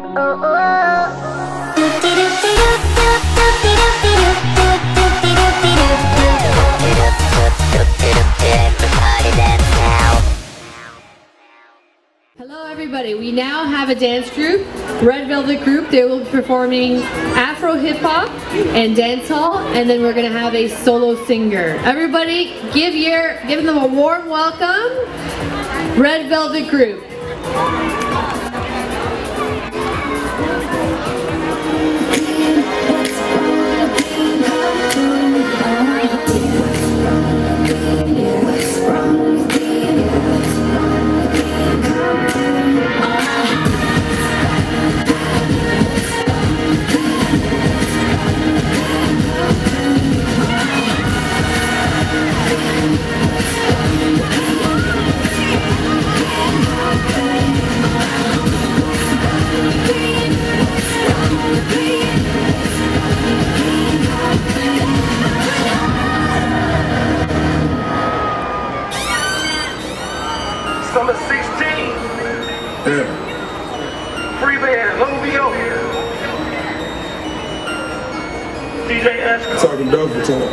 Hello everybody, we now have a dance group, Red Velvet Group. They will be performing Afro hip hop and dancehall, and then we're going to have a solo singer. Everybody give them a warm welcome, Red Velvet Group. Summer 16. Yeah. Free band, long we go. DJ Esco. Talking double talk.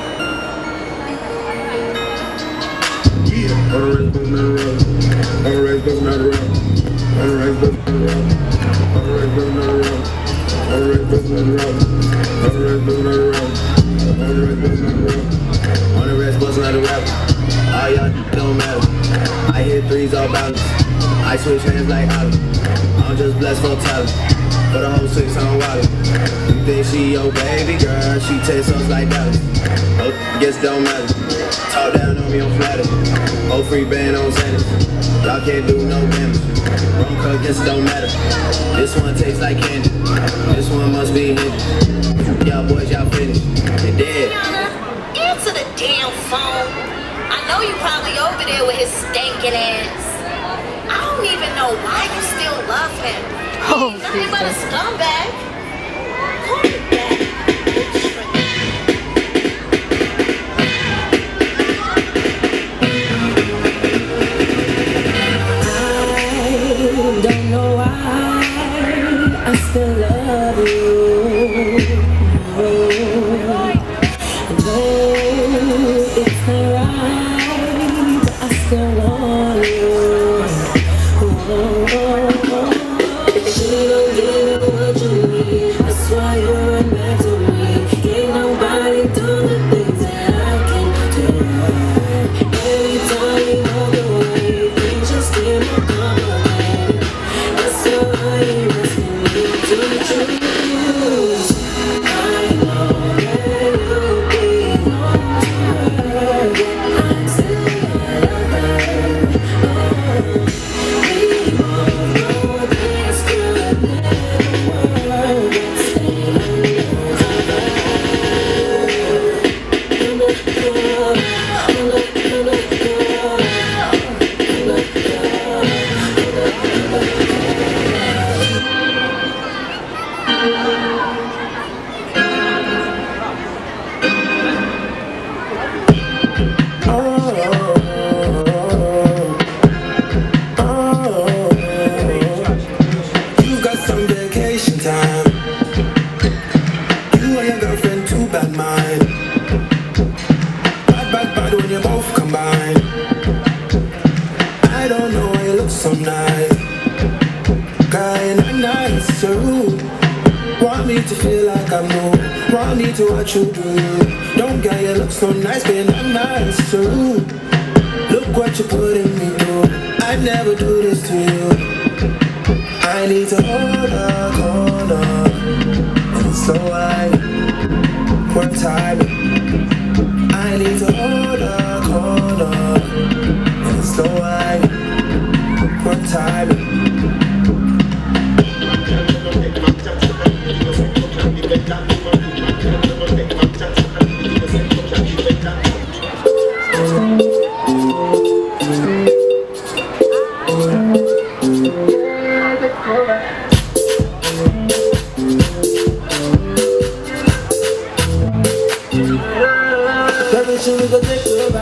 Yeah. On the race, but not around. On the race, but not around. On the race, but not around. On the race, but not around. On the race, but not around. On the race, but not around. On the race, but not around. On the race, but not around. All y'all don't matter. I hit threes all balance. I switch hands like Holly. I'm just blessed for talent. For the whole 6 on water. You think she your baby girl? She tastes us like Dallas. Oh, guess don't matter. Talk down on me on flatter. Whole free band on Xanax. Y'all can't do no damage. Wrong cut, guess don't matter. This one tastes like candy. This one must be hidden. Y'all boys, y'all finished. You're dead. Answer the damn phone. I know you probably over there with his stinking ass. I don't even know why you still love him. Oh, nothing but a scumbag. Call me back. I don't know why I still love you. Though it's not right, but I still want you. She don't give you what you need. That's why you run back to me. Can't nobody do the things that I can do. Every time you walk away, you just keep on coming. That's why you're asking me to choose. I know that you'll be on to her, but I'm still your lover. We both know this could never work. You've got some vacation time. You and your girlfriend, too bad mind. Bad when you both combine. I don't know why you look so nice. Kinda nice, so rude. Want me to feel like I'm new. Want me to watch you do. Don't get you look so nice, kinda nice, so rude. Look what you're putting me through. I'd never do this to you. I need to hold on, and slow wine, one time. I need to hold on, and slow wine, one time. Should we go take a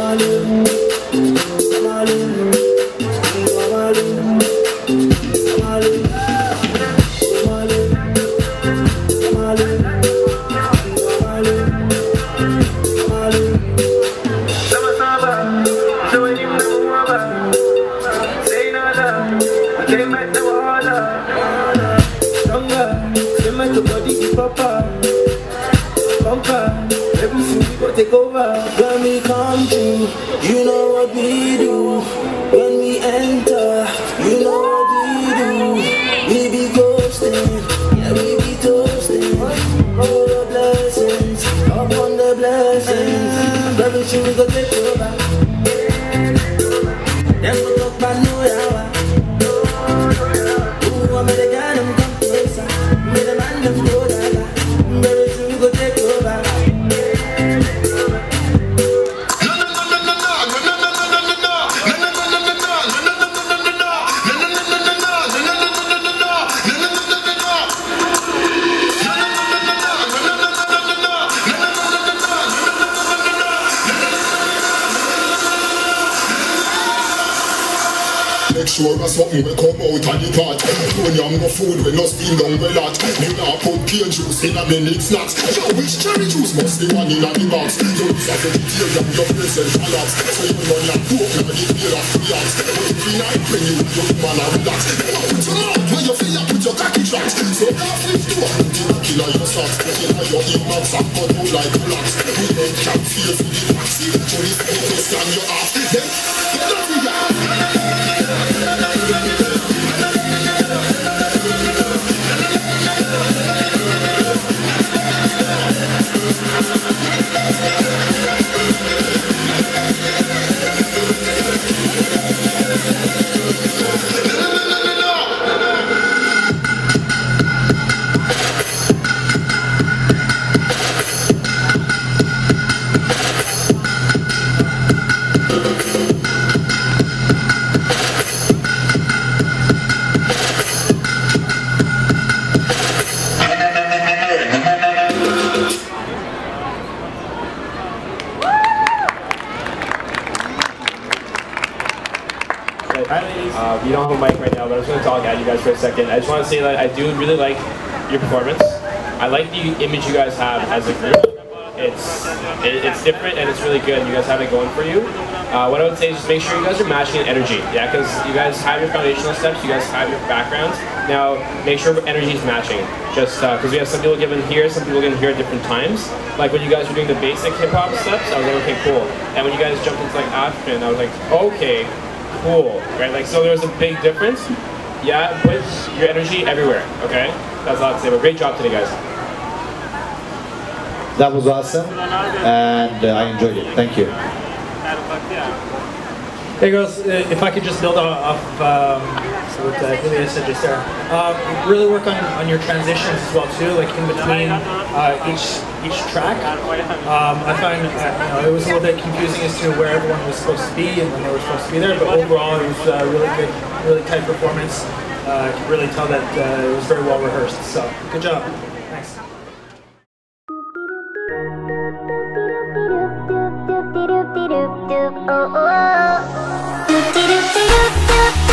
Take over when we come through. You know what we do when we enter. You know what we do. We be ghosting, yeah, we be toasting. All the blessings, upon the blessings. Very soon we go take over. Then we talk about New Hour. Ooh, I made a guy them come closer. Made a man them go gaga. Very soon we go take over. Make sure that something will come out of the pot. Don't yam no food when no steam down well hot. You not put cane juice in a minute snacks. Yo, which cherry juice must be one in a the box? You use a vegetarian, your present collapse. So you run your coke now the beer of the axe. Every night when you man a relax. Now put your mouth where you feel put your cocky tracks. So coffee do a killer your socks. Killer your earmuffs and cut out like blocks. We don't cap fear for the taxi. So this people stand you off. Then get up with ya. You don't have a mic right now, but I'm just going to talk at you guys for a second. I just want to say that I do really like your performance. I like the image you guys have as a group. It's different and it's really good. You guys have it going for you. What I would say is just make sure you guys are matching in energy. Yeah, because you guys have your foundational steps, you guys have your backgrounds. Now, make sure energy is matching. Just because we have some people given here, some people given here at different times. Like when you guys were doing the basic hip hop steps, I was like, okay, cool. And when you guys jumped into like African, I was like, okay. Cool, right? Like, so there's a big difference. Yeah, put your energy everywhere, okay? That's all I'd say, but great job today, guys. That was awesome, and I enjoyed it. Thank you. Hey girls, if I could just build off what Ilya said just there. Really work on your transitions as well too, like in between each track. I find it was a little bit confusing as to where everyone was supposed to be and when they were supposed to be there, but overall it was a really good, really tight performance. I could really tell that it was very well rehearsed, so good job. Thanks. Oh, oh, oh.